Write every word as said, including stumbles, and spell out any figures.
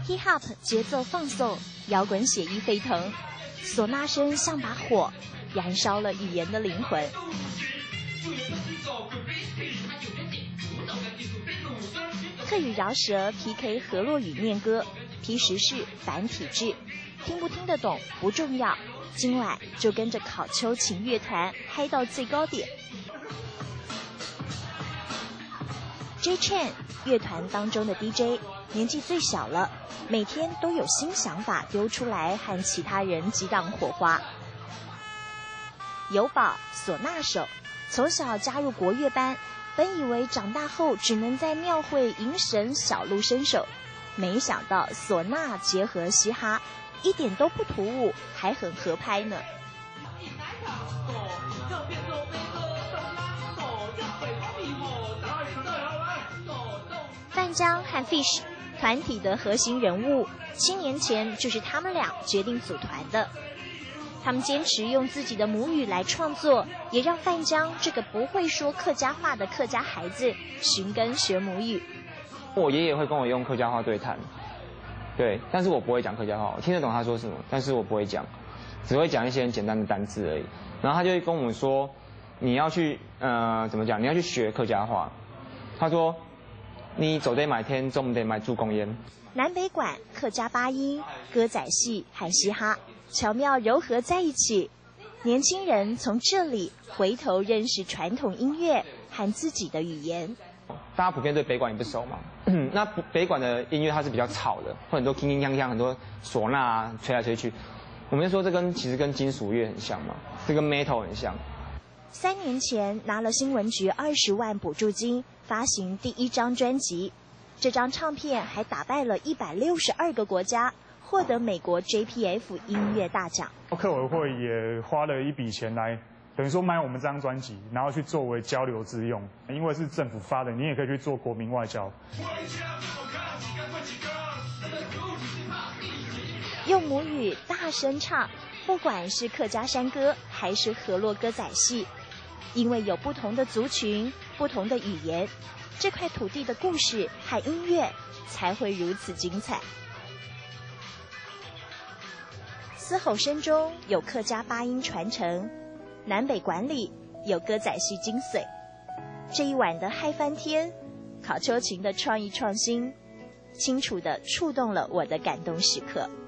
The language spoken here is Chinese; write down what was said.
，hip hop 节奏放送，摇滚血液沸腾，唢呐声像把火，燃烧了语言的灵魂。客语饶舌 P K 河洛语念歌，批时事反体制，听不听得懂不重要，今晚就跟着考秋琴乐团嗨到最高点。J Chen 乐团当中的 D J 年纪最小了，每天都有新想法丢出来和其他人激荡火花。友宝唢呐手，从小加入国乐班，本以为长大后只能在庙会迎神小路伸手，没想到唢呐结合嘻哈，一点都不突兀，还很合拍呢。范江和 Fish 团体的核心人物，七年前就是他们俩决定组团的。他们坚持用自己的母语来创作，也让范江这个不会说客家话的客家孩子寻根学母语。 我爷爷会跟我用客家话对谈，对，但是我不会讲客家话，我听得懂他说什么，但是我不会讲，只会讲一些很简单的单字而已。然后他就会跟我们说，你要去呃怎么讲，你要去学客家话。他说，你走得买天，中得买助公烟。 南北管客家八音、歌仔戏和嘻哈巧妙糅合在一起，年轻人从这里回头认识传统音乐和自己的语言。 大家普遍对北管也不熟嘛，那北管的音乐它是比较吵的，会很多铿铿锵锵，很多唢呐啊吹来吹去。我们就说这跟其实跟金属乐很像嘛，这跟 metal 很像。 三年前拿了新闻局二十万补助金，发行第一张专辑，这张唱片还打败了一百六十二个国家，获得美国 J P F 音乐大奖。 客委会也花了一笔钱来，等于说买我们这张专辑，然后去作为交流之用。因为是政府发的，你也可以去做国民外交。 用母语大声唱，不管是客家山歌还是河洛歌仔戏，因为有不同的族群、不同的语言，这块土地的故事和音乐才会如此精彩。嘶吼声中有客家八音传承，南北管里有歌仔戏精髓。这一晚的嗨翻天，考秋琴的创意创新，清楚地触动了我的感动时刻。